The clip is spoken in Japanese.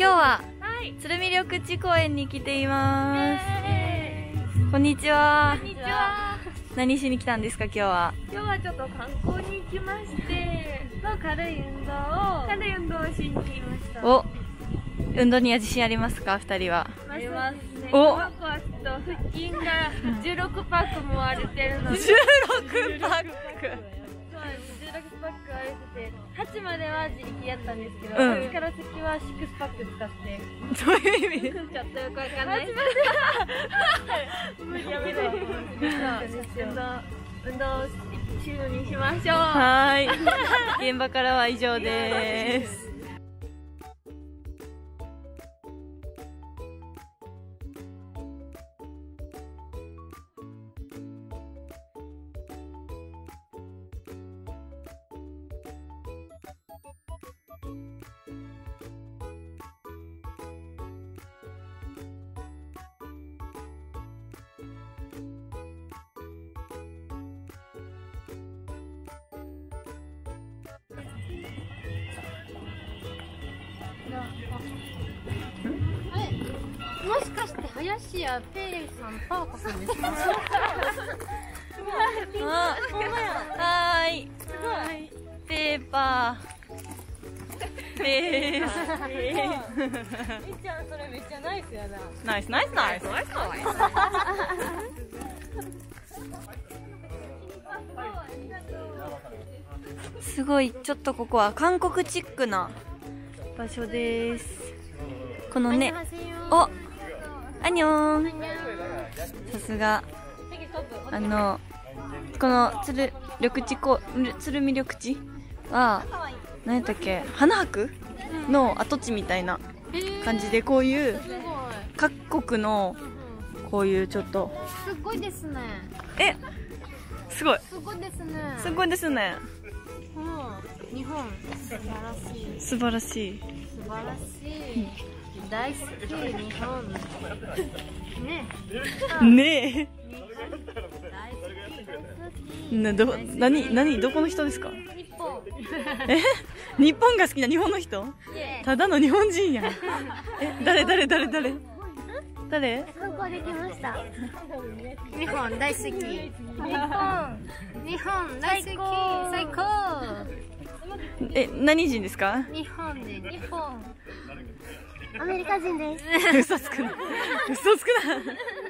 日は鶴見緑地公園に来ています。こんにちは。 こんにちは。 何しに来たんですか今日は？ 今日はちょっと観光に行きまして、軽い運動をしに来ました。 お、運動には自信ありますか2人は？ ありますね。 お、 この子はちょっと腹筋が16パックも割れてるので。 16パック。 そう、16パック割れてて、8までは自力やったんですけど、8から先は6パック使って。 どういう意味？ ちょっとよくわかんない。やめない。運動中にしましょう。 はい。現場からは以上です。 もしかして林家ペイさん、パーコさんですか？ あ、ほんまや。はーい。ペーパー。ペース。 みっちゃん、それめっちゃナイスやな。 ナイスナイスナイスナイスナイス。すごい、ちょっとここは韓国チックな場所です。このね、お、アニョーン。さすが、この鶴見緑地は何やったっけ、花博の跡地みたいな感じで、こういう各国のこういうちょっとすごいですね。 すごいすごいですね。 すごいですね。 日本素晴らしい。 素晴らしい。 素晴らしい。大好き日本。ね。 ね大好き。 え。どこの人ですか？ 日本。 日本が好きな日本の人？ただの日本人やん。誰？ 参考できました。日本大好き。日本大好き。最高。 何人ですか？ 日本で日本。アメリカ人です。 嘘つくな。嘘つくな。